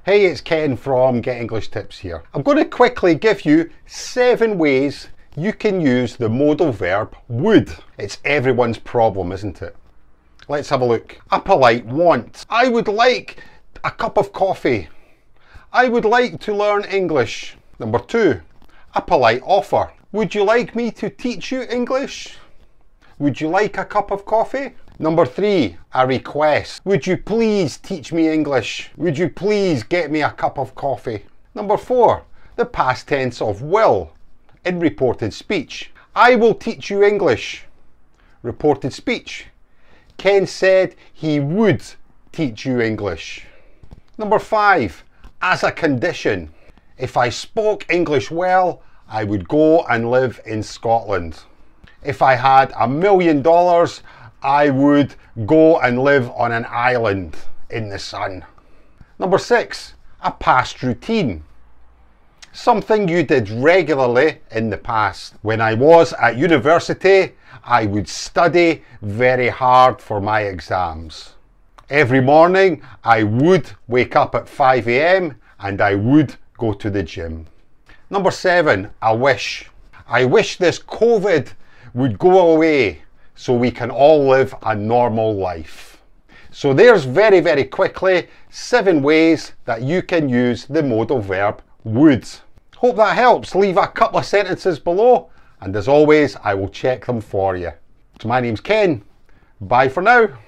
Hey, it's Ken from Get English Tips here. I'm going to quickly give you 7 ways you can use the modal verb would. It's everyone's problem, isn't it? Let's have a look. A polite want. I would like a cup of coffee. I would like to learn English. Number 2, a polite offer. Would you like me to teach you English? Would you like a cup of coffee? Number 3, a request. Would you please teach me English? Would you please get me a cup of coffee? Number 4, the past tense of will in reported speech. I will teach you English. Reported speech. Ken said he would teach you English. Number 5, as a condition. If I spoke English well, I would go and live in Scotland. If I had $1 million, I would go and live on an island in the sun. Number 6, a past routine. Something you did regularly in the past. When I was at university, I would study very hard for my exams. Every morning, I would wake up at 5 AM and I would go to the gym. Number 7, a wish. I wish this COVID would go away so we can all live a normal life. So there's very quickly 7 ways that you can use the modal verb would. Hope that helps. Leave a couple of sentences below, and as always, I will check them for you. So my name's Ken. Bye for now.